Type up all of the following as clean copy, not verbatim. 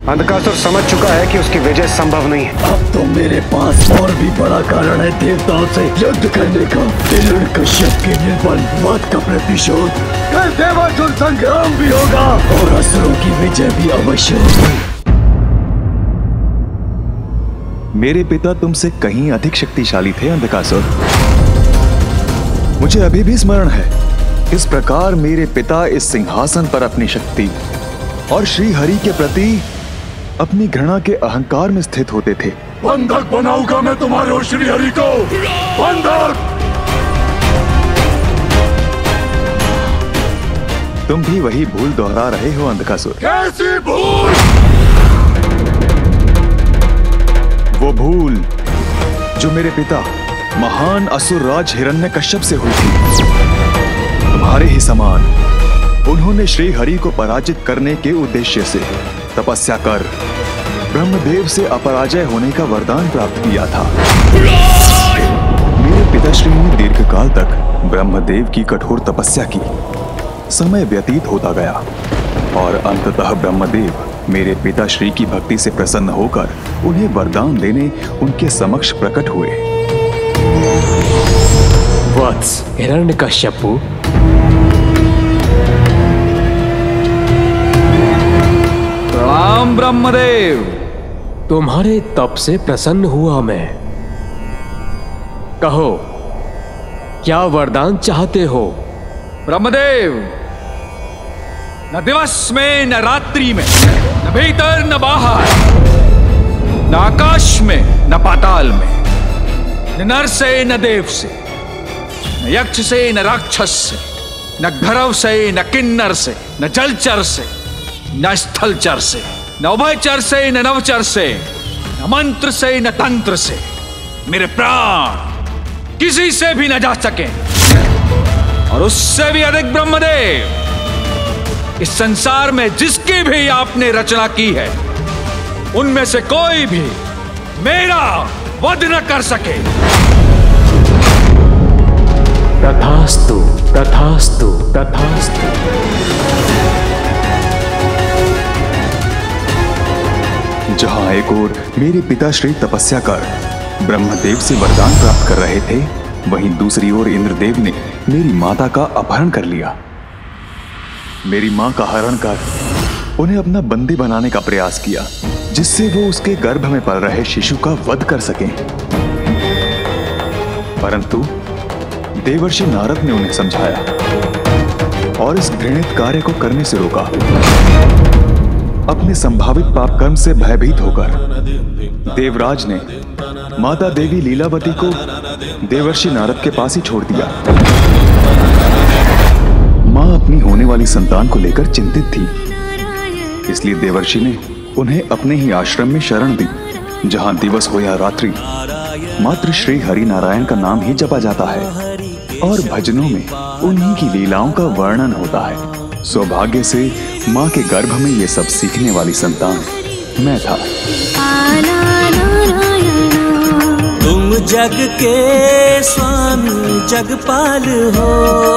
अंधकासुर समझ चुका है कि उसकी विजय संभव नहीं है। अब तो मेरे पास और भी बड़ा कारण है देवताओं से युद्ध करने का। हिरण्यकश्यप के निर्बल वध का प्रतिशोध। कल देवासुर संग्राम भी होगा और असुरों की विजय भी अवश्य होगी। मेरे पिता तुमसे कहीं अधिक शक्तिशाली थे अंधकासुर। मुझे अभी भी स्मरण है किस प्रकार मेरे पिता इस सिंहासन पर अपनी शक्ति और श्री हरि के प्रति अपनी घृणा के अहंकार में स्थित होते थे। बंधक बनाऊंगा मैं तुम्हारे और श्री हरि को। बंधक। तुम भी वही भूल दोहरा रहे हो अंधकासुर। कैसी भूल? वो भूल जो मेरे पिता महान असुर राज हिरण्यकश्यप से हुई थी। तुम्हारे ही समान उन्होंने श्री हरि को पराजित करने के उद्देश्य से तपस्या कर ब्रह्मदेव से अपराजय होने का वरदान प्राप्त किया था। मेरे पिताश्री ने दीर्घकाल तक ब्रह्मदेव की कठोर तपस्या की। समय व्यतीत होता गया और अंततः ब्रह्मदेव मेरे पिताश्री की भक्ति से प्रसन्न होकर उन्हें वरदान देने उनके समक्ष प्रकट हुए। वत्स हिरण्यकश्यपु, प्रणाम ब्रह्मदेव। तुम्हारे तप से प्रसन्न हुआ मैं। कहो क्या वरदान चाहते हो? ब्रह्मदेव, न दिवस में न रात्रि में, न भीतर न बाहर, न आकाश में न पाताल में, न नर से न देव से, न यक्ष से न राक्षस से, न भैरव से न किन्नर से, न जलचर से न स्थलचर से, न उभयचर से न नवचर से, न मंत्र से न तंत्र से मेरे प्राण किसी से भी न जा सके। और उससे भी अधिक ब्रह्मदेव, इस संसार में जिसकी भी आपने रचना की है उनमें से कोई भी मेरा वध न कर सके। तथास्तु तथास्तु तथास्तु। जहां एक ओर मेरे पिताश्री तपस्या कर ब्रह्मदेव से वरदान प्राप्त कर रहे थे, वहीं दूसरी ओर इंद्रदेव ने मेरी माता का अपहरण कर लिया। मेरी मां का हरण कर उन्हें अपना बंदी बनाने का प्रयास किया, जिससे वो उसके गर्भ में पल रहे शिशु का वध कर सकें। परंतु देवर्षि नारद ने उन्हें समझाया और इस घृणित कार्य को करने से रोका। अपने संभावित पाप कर्म से भयभीत होकर देवराज ने माता देवी लीलावती को देवर्षि नारद के पास ही छोड़ दिया। मां अपनी होने वाली संतान को लेकर चिंतित थी, इसलिए देवर्षि ने उन्हें अपने ही आश्रम में शरण दी, जहां दिवस हो या रात्रि मात्र श्री हरि नारायण का नाम ही जपा जाता है और भजनों में उन्हीं की लीलाओं का वर्णन होता है। सौभाग्य से माँ के गर्भ में ये सब सीखने वाली संतान मैं था। तुम जग के स्वामी जगपाल हो,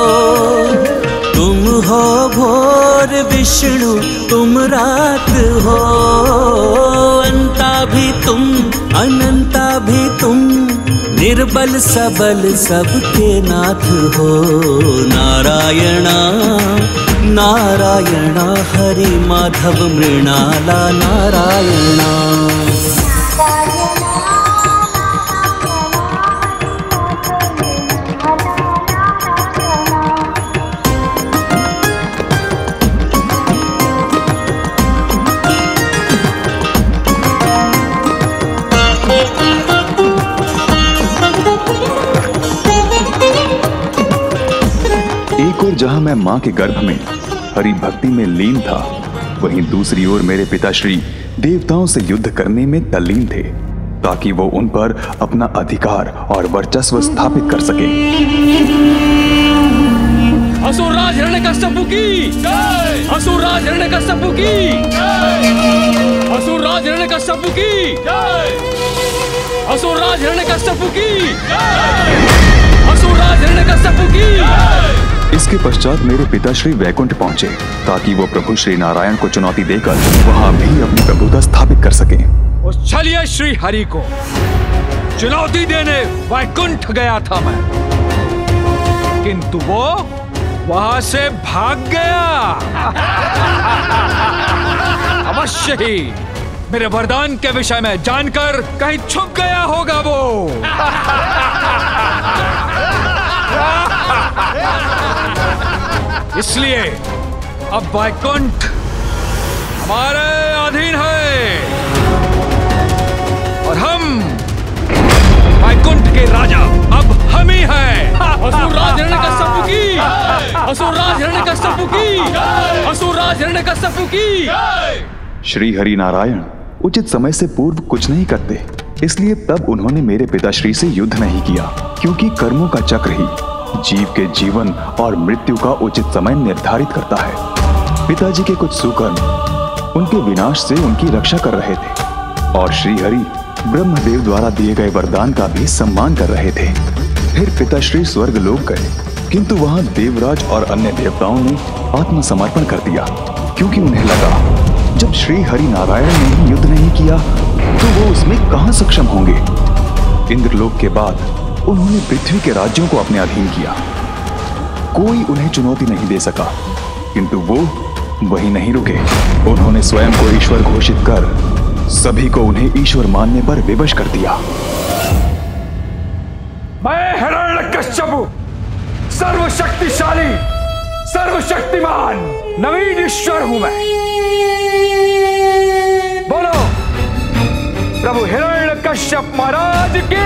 तुम हो भोर विष्णु तुम रात हो, अंता भी तुम अनंता भी तुम, निर्बल सबल सबके नाथ हो। नारायणा नारायणा हरि माधव मृणाला नारायणा। एक और जहां मैं मां के गर्भ में हरि भक्ति में लीन था, वहीं दूसरी ओर मेरे पिताश्री देवताओं से युद्ध करने में तल्लीन थे, ताकि वो उन पर अपना अधिकार और वर्चस्व स्थापित कर सके। असुरराज हिरण्यकश्यप की जय! असुरराज हिरण्यकश्यप की जय! असुरराज हिरण्यकश्यप की जय! असुरराज हिरण्यकश्यप की जय! असुरराज हिरण्यकश्यप की जय! इसके पश्चात मेरे पिताश्री वैकुंठ पहुंचे ताकि वो प्रभु श्री नारायण को चुनौती देकर वहां भी अपनी प्रभुता स्थापित कर सकें। उस छलिया श्री हरि को चुनौती देने वैकुंठ गया था मैं, किंतु वो वहां से भाग गया। अवश्य ही मेरे वरदान के विषय में जानकर कहीं छुप गया होगा वो। इसलिए अब वैकुंठ हमारे अधीन है और हम वैकुंठ के राजा अब हम ही हैं। असुरराज हिरण्यकश्यप की, असुरराज हिरण्यकश्यप की, असुरराज हिरण्यकश्यप की। श्री हरि नारायण उचित समय से पूर्व कुछ नहीं करते, इसलिए तब उन्होंने मेरे पिताश्री से युद्ध नहीं किया, क्योंकि कर्मों का चक्र ही जीव के जीवन और मृत्यु का उचित समय निर्धारित करता है। पिताजी के कुछ सुकर्म उनके विनाश से उनकी रक्षा कर रहे थे और श्री हरि ब्रह्मदेव द्वारा दिए गए वरदान का भी सम्मान कर रहे थे। फिर पिताश्री स्वर्ग लोक गए, किंतु वहां देवराज और अन्य देवताओं ने आत्मसमर्पण कर दिया, क्योंकि उन्हें लगा जब श्री हरि नारायण ने ही युद्ध नहीं किया तो वो उसमें कहां सक्षम होंगे। इंद्रलोक के बाद उन्होंने पृथ्वी के राज्यों को अपने अधीन किया। कोई उन्हें चुनौती नहीं दे सका, किंतु वो वही नहीं रुके। उन्होंने स्वयं को ईश्वर घोषित कर सभी को उन्हें ईश्वर मानने पर विवश कर दिया। मैं हिरण्यकश्यप सर्वशक्तिशाली सर्वशक्तिमान नवीन ईश्वर हूं मैं। बोलो प्रभु हिरण्यकश्यप महाराज की।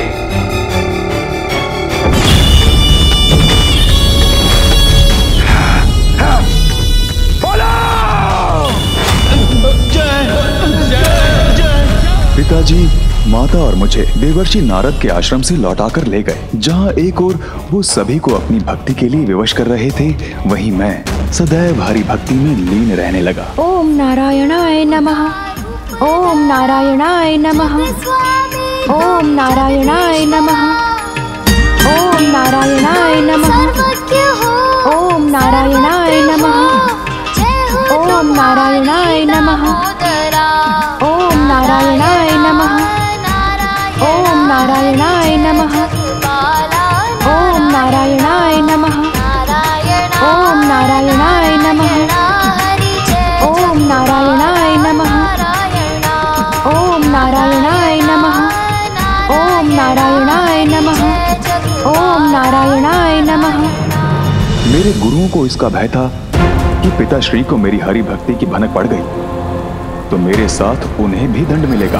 पिताजी माता और मुझे देवर्षि नारद के आश्रम से लौटाकर ले गए, जहां एक ओर वो सभी को अपनी भक्ति के लिए विवश कर रहे थे, वहीं मैं सदैव हरि भक्ति में लीन रहने लगा। ओम नारायणाय नमः, ओम नारायणाय नमः, ओम नारायणाय नमः, ओम नारायणाय नमः, ओम नारायणाय नमः, ओम नारायणाय नमः, ओम नारायणाय नमः, ओम नारायणाय नमः, ओम नारायणाय नमः, ओम नारायणाय नमः, ओम नारायणाय नमः, ओम नारायणाय नमः, ओम नारायणाय नमः, ओम नारायणाय नमः। मेरे गुरुओं को इसका भय था कि पिताश्री को मेरी हरि भक्ति की भनक पड़ गई तो मेरे साथ उन्हें भी दंड मिलेगा।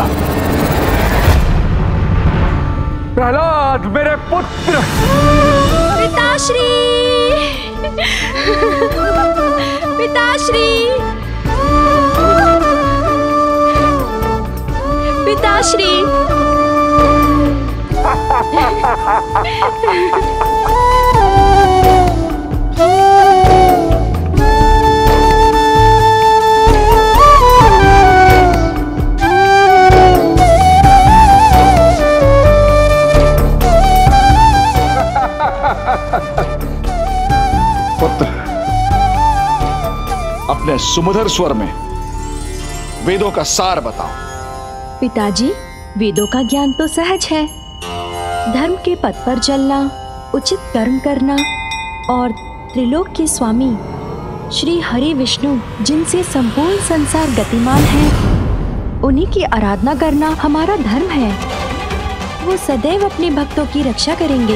प्रहलाद मेरे पुत्र। पिताश्री, पिताश्री, पिताश्री। पुत्र, अपने सुमधुर स्वर में वेदों का सार बताओ। पिताजी, वेदों का ज्ञान तो सहज है। धर्म के पथ पर चलना, उचित कर्म करना और त्रिलोक के स्वामी श्री हरि विष्णु, जिनसे संपूर्ण संसार गतिमान है, उन्हीं की आराधना करना हमारा धर्म है। वो सदैव अपने भक्तों की रक्षा करेंगे।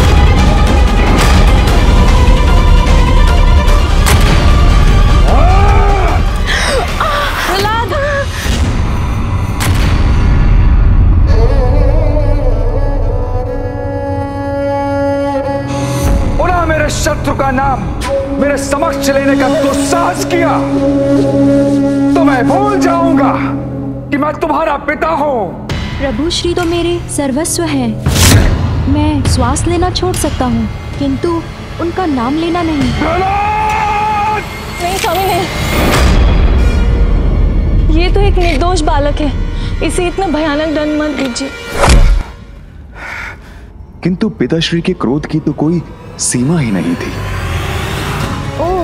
शत्रु का नाम मेरे समक्ष लेने का दुस्साहस किया तो मैं भूल जाऊंगा कि मैं तुम्हारा पिता हूँ। प्रभु श्री तो मेरे सर्वस्व हैं। मैं श्वास लेना छोड़ सकता हूँ, किंतु उनका नाम लेना नहीं। नहीं स्वामी, नहीं। ये तो एक निर्दोष बालक है, इसे इतना भयानक दंड मत दीजिए। किंतु पिताश्री के क्रोध की तो कोई सीमा ही नहीं थी।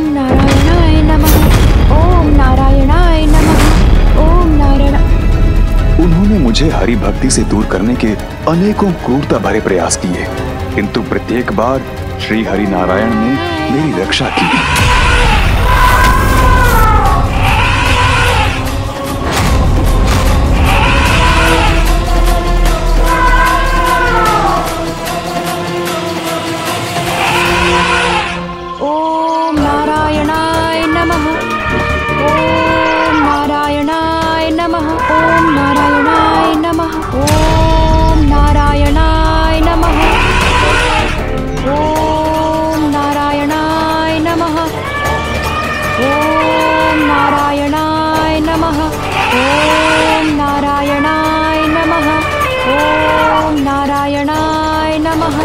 नारायणाय नमः। ओम नारायणाय नमः। ओम नारायण। उन्होंने मुझे हरि भक्ति से दूर करने के अनेकों क्रूरता भरे प्रयास किए, किंतु प्रत्येक बार श्री हरि नारायण ने मेरी रक्षा की। ओम नारायणाय नमः। ओम नारायणाय नमः। ओम नारायणाय नमः। ओम नारायणाय नमः। ओम नारायणाय नमः। ओम नारायणाय नमः। ओम नारायणाय नमः। ओम नारायणाय नमः।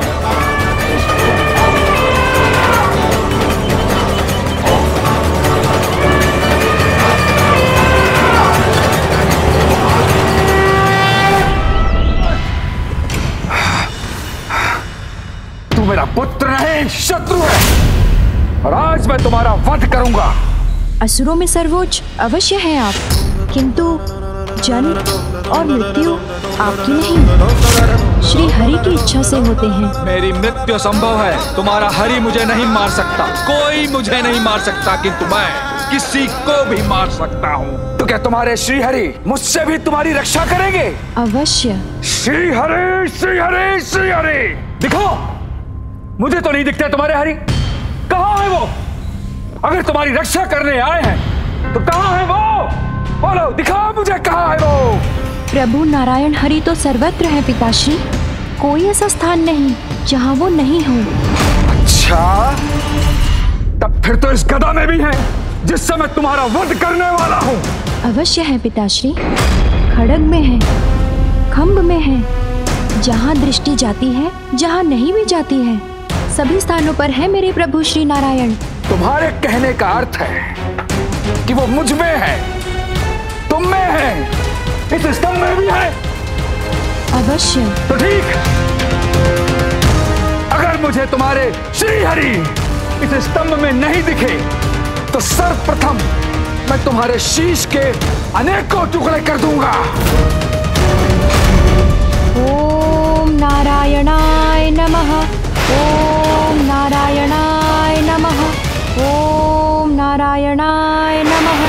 तू मेरा पुत्र नहीं, शत्रु है, और आज मैं तुम्हारा वध करूंगा। असुरों में सर्वोच्च अवश्य हैं आप, किंतु जन्म और मृत्यु आपकी नहीं, श्री हरि की इच्छा से होते हैं। मेरी मृत्यु संभव है, तुम्हारा हरि मुझे नहीं मार सकता, कोई मुझे नहीं मार सकता, किंतु मैं किसी को भी मार सकता हूँ। तो क्या तुम्हारे श्री हरि मुझसे भी तुम्हारी रक्षा करेंगे? अवश्य। श्री हरि, श्री हरि, श्री हरि। दिखो, मुझे तो नहीं दिखते तुम्हारे हरि। कहाँ है वो? अगर तुम्हारी रक्षा करने आए हैं तो कहाँ है वो? बोलो, दिखाओ मुझे, कहाँ है वो? प्रभु नारायण हरि तो सर्वत्र है पिताश्री, कोई ऐसा स्थान नहीं जहाँ वो नहीं हो। अच्छा, तब फिर तो इस गदा में भी है जिससे मैं तुम्हारा वध करने वाला हूँ। अवश्य है पिताश्री, खड्ग में है, खम्भ में है, जहाँ दृष्टि जाती है, जहाँ नहीं भी जाती है, सभी स्थानों पर है मेरे प्रभु श्री नारायण। तुम्हारे कहने का अर्थ है कि वो मुझ में है, तुम में है, इस स्तंभ में भी है। अवश्य। तो ठीक, अगर मुझे तुम्हारे श्री हरि इस स्तंभ में नहीं दिखे तो सर्वप्रथम मैं तुम्हारे शीश के अनेकों टुकड़े कर दूंगा। ओम नारायणाय नमः। ओम नारायणाय नमः। ओम नारायणाय नमः।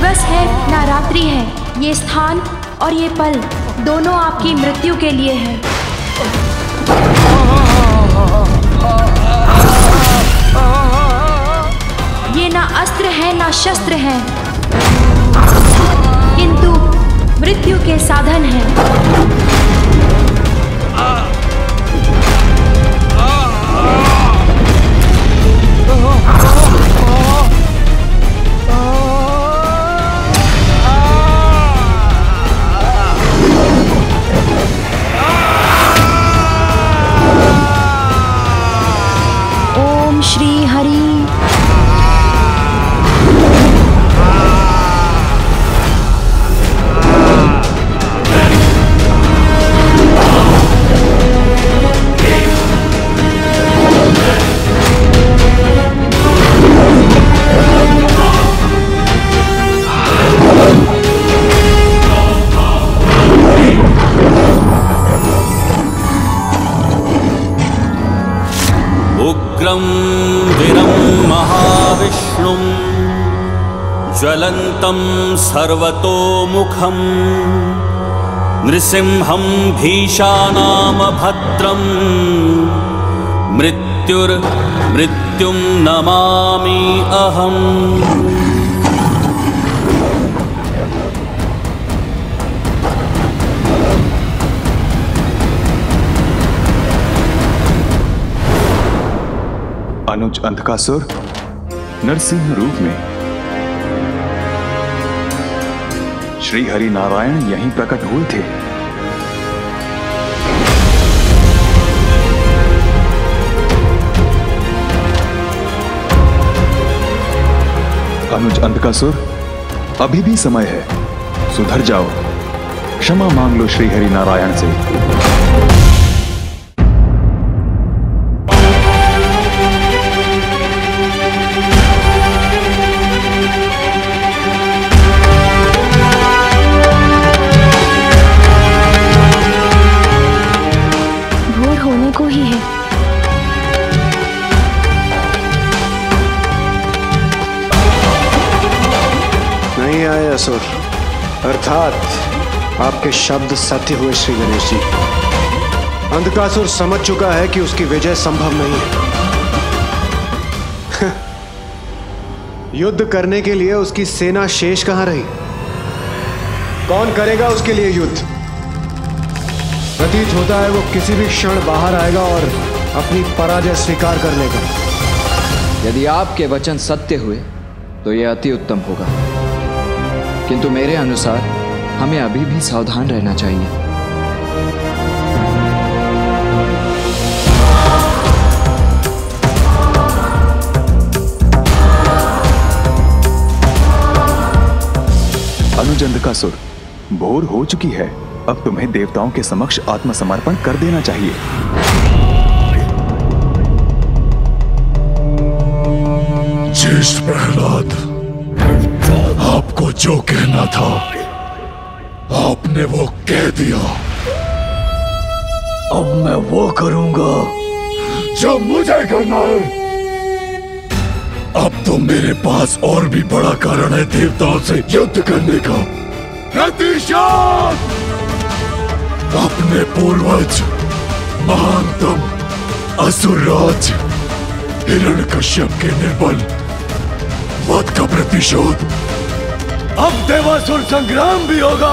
दिवस है ना रात्रि है, ये स्थान और ये पल दोनों आपकी मृत्यु के लिए है। ये ना अस्त्र है ना शस्त्र है, किंतु मृत्यु के साधन हैं। ओम श्री हरि। उग्रं वीरं महाविष्णुं ज्वलन्तं सर्वतोमुखं नृसिंहं भीषानामभद्रं मृत्युं नमामि अहम्। अनुज अंधकासुर नरसिंह रूप में श्री हरि नारायण यहीं प्रकट हुए थे। अनुज अंधकासुर, अभी भी समय है, सुधर जाओ, क्षमा मांग लो श्री हरि नारायण से। असुर, अर्थात आपके शब्द सत्य हुए श्री गणेश जी। अंधकासुर समझ चुका है कि उसकी विजय संभव नहीं है। युद्ध करने के लिए उसकी सेना शेष कहां रही? कौन करेगा उसके लिए युद्ध? प्रतीत होता है वो किसी भी क्षण बाहर आएगा और अपनी पराजय स्वीकार कर लेगा। यदि आपके वचन सत्य हुए तो यह अति उत्तम होगा, किंतु मेरे अनुसार हमें अभी भी सावधान रहना चाहिए। अनुज अंधकासुर, भोर हो चुकी है, अब तुम्हें देवताओं के समक्ष आत्मसमर्पण कर देना चाहिए। ज्येष्ठ प्रहलाद, आपको जो कहना था आपने वो कह दिया। अब मैं वो करूंगा जो मुझे करना है। अब तो मेरे पास और भी बड़ा कारण है देवताओं से युद्ध करने का। प्रतिशोध! अपने पूर्वज महानतम असुरराज हिरण्यकश्यप के निर्बल वध का प्रतिशोध। अब देवासुर संग्राम भी होगा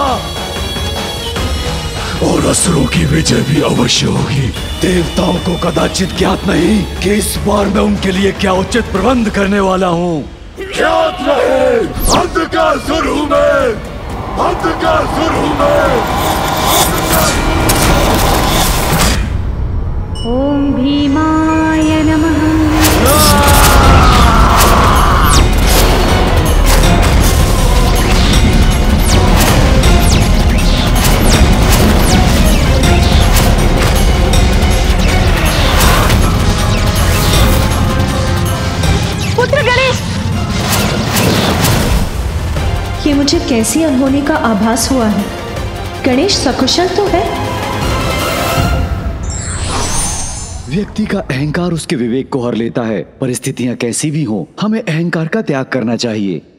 और असुरों की विजय भी अवश्य होगी। देवताओं को कदाचित ज्ञात नहीं कि इस बार मैं उनके लिए क्या उचित प्रबंध करने वाला हूँ। ज्ञात रहे, अंधकासुर हूँ मैं, अंधकासुर हूँ मैं। ओम भीमाय नमः। पुत्र गणेश, ये मुझे कैसी अनहोनी का आभास हुआ है। गणेश सकुशल तो है? व्यक्ति का अहंकार उसके विवेक को हर लेता है। परिस्थितियां कैसी भी हों, हमें अहंकार का त्याग करना चाहिए।